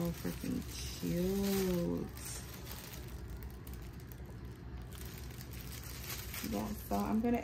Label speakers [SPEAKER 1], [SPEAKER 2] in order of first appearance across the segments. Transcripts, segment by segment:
[SPEAKER 1] freaking cute. Yeah, so I'm gonna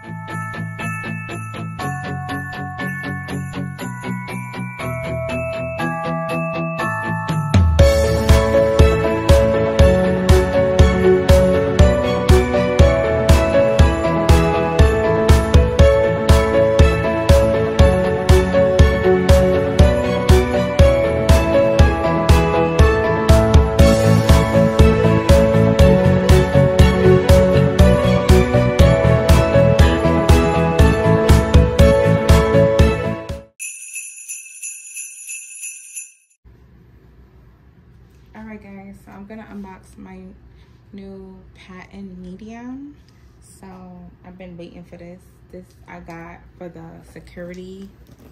[SPEAKER 1] Alright guys, so I'm gonna unbox my new patent medium. So I've been waiting for this. This I got for the security,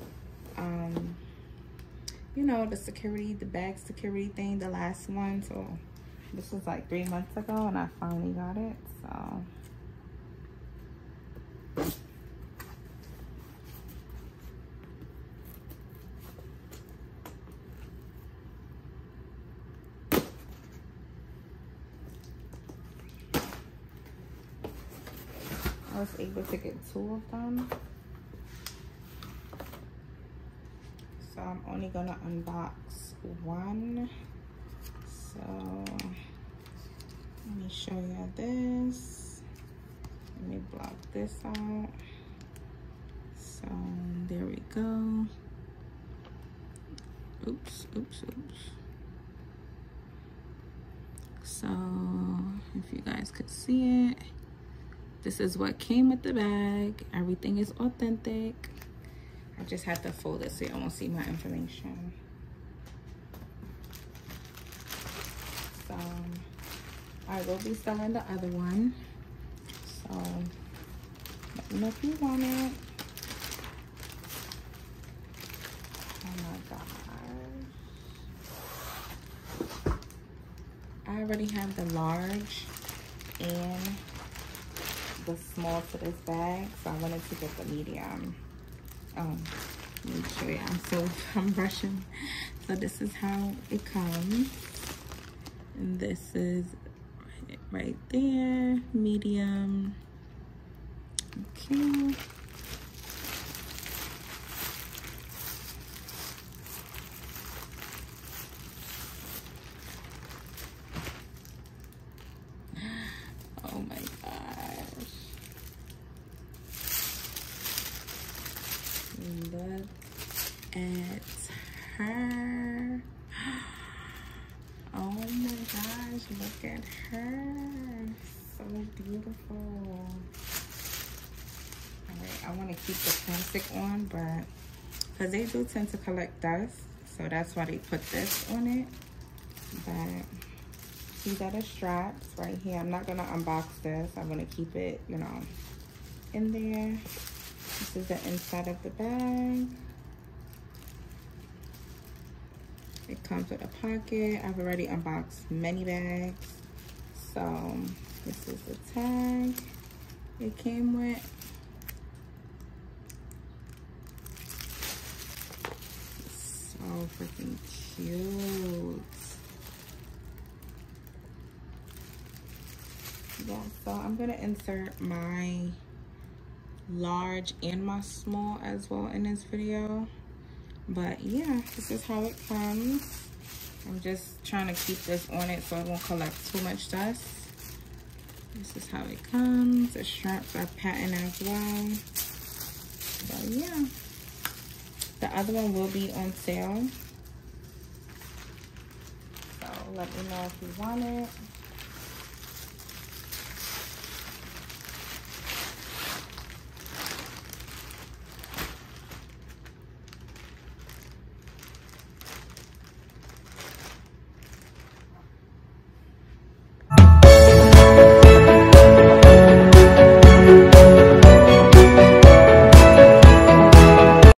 [SPEAKER 1] you know, the bag security thing, the last one. So this was like 3 months ago and I finally got it. So I was able to get 2 of them. So I'm only gonna unbox 1. So let me show you this. Let me block this out. So there we go. Oops. So if you guys could see it, this is what came with the bag. Everything is authentic. I just had to fold it so you won't see my information. So I will be selling the other one. So let me know if you want it. Oh my gosh. I already have the large and the small to this bag, so I wanted to get the medium. Let me show you. I'm rushing. So this is how it comes, and this is right there, medium. Okay. Oh my gosh. Look at her. Oh my gosh, look at her. So beautiful. Alright, I want to keep the plastic on, but because they do tend to collect dust, so that's why they put this on it. But these are the straps right here. I'm not gonna unbox this. I'm gonna keep it, you know, in there. This is the inside of the bag. It comes with a pocket. I've already unboxed many bags. So this is the tag it came with. So freaking cute. Yeah, so I'm gonna insert my large and my small as well in this video. But yeah, this is how it comes. I'm just trying to keep this on it so it won't collect too much dust. This is how it comes. The straps are patent as well. So yeah, the other one will be on sale. So let me know if you want it.